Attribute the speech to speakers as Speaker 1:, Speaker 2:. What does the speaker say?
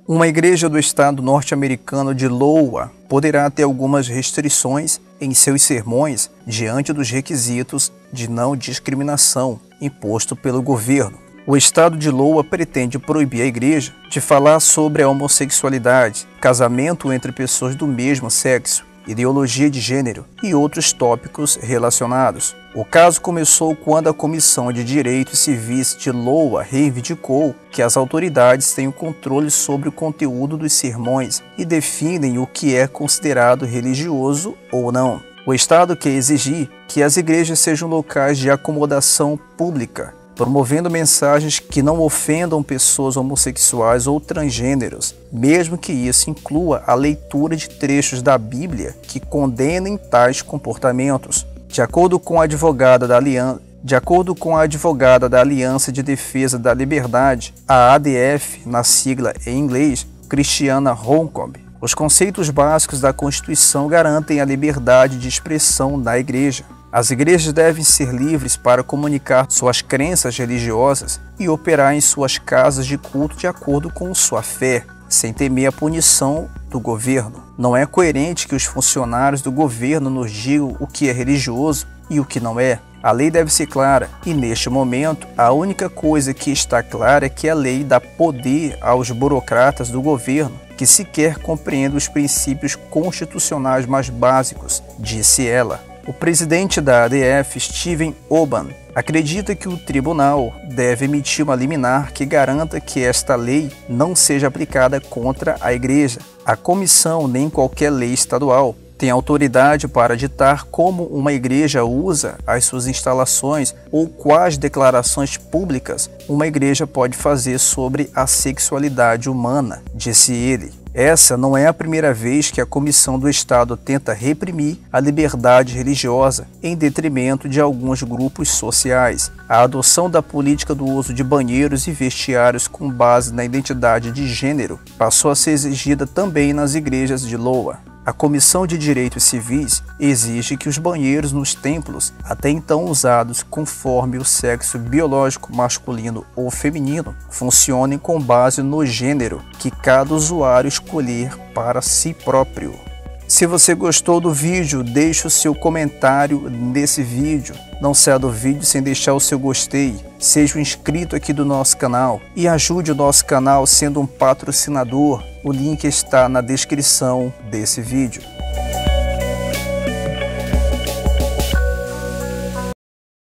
Speaker 1: Uma igreja do estado norte-americano de Iowa poderá ter algumas restrições em seus sermões diante dos requisitos de não discriminação imposto pelo governo. O estado de Iowa pretende proibir a igreja de falar sobre a homossexualidade, casamento entre pessoas do mesmo sexo, ideologia de gênero e outros tópicos relacionados. O caso começou quando a Comissão de Direitos Civis de Iowa reivindicou que as autoridades têm o controle sobre o conteúdo dos sermões e definem o que é considerado religioso ou não. O estado quer exigir que as igrejas sejam locais de acomodação pública, promovendo mensagens que não ofendam pessoas homossexuais ou transgêneros, mesmo que isso inclua a leitura de trechos da Bíblia que condenem tais comportamentos. De acordo com a advogada da Aliança de Defesa da Liberdade, a ADF, na sigla em inglês, Christiana Holcomb, os conceitos básicos da Constituição garantem a liberdade de expressão na igreja. As igrejas devem ser livres para comunicar suas crenças religiosas e operar em suas casas de culto de acordo com sua fé, sem temer a punição do governo. Não é coerente que os funcionários do governo nos digam o que é religioso e o que não é. A lei deve ser clara e, neste momento, a única coisa que está clara é que a lei dá poder aos burocratas do governo que sequer compreendem os princípios constitucionais mais básicos, disse ela. O presidente da ADF, Steven Oban, acredita que o tribunal deve emitir uma liminar que garanta que esta lei não seja aplicada contra a igreja. A comissão, nem qualquer lei estadual, tem autoridade para ditar como uma igreja usa as suas instalações ou quais declarações públicas uma igreja pode fazer sobre a sexualidade humana, disse ele. Essa não é a primeira vez que a Comissão do Estado tenta reprimir a liberdade religiosa em detrimento de alguns grupos sociais. A adoção da política do uso de banheiros e vestiários com base na identidade de gênero passou a ser exigida também nas igrejas de Iowa. A Comissão de Direitos Civis exige que os banheiros nos templos, até então usados conforme o sexo biológico masculino ou feminino, funcionem com base no gênero que cada usuário escolher para si próprio. Se você gostou do vídeo, deixe o seu comentário nesse vídeo. Não saia do vídeo sem deixar o seu gostei. Seja um inscrito aqui do nosso canal e ajude o nosso canal sendo um patrocinador. O link está na descrição desse vídeo.